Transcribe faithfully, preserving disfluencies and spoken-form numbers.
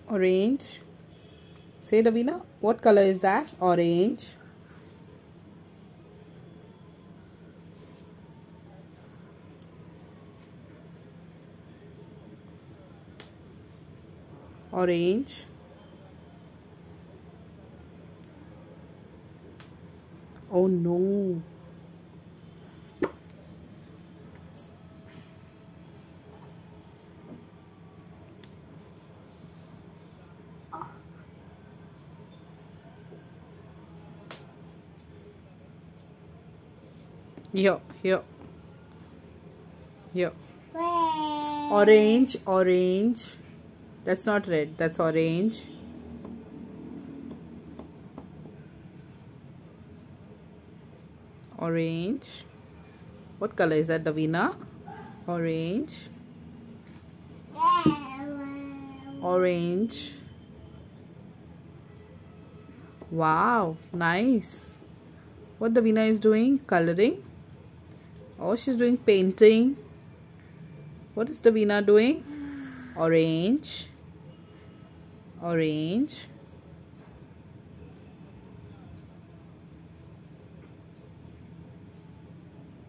Orange. Say, Davina, what color is that? Orange. Orange. Oh no. Here, here, here. Orange, orange. That's not red, that's orange. Orange. What color is that, Davina? Orange. Orange. Wow, nice. What Davina is doing? Coloring. Oh, she's doing painting. What is Davina doing? Orange. Orange.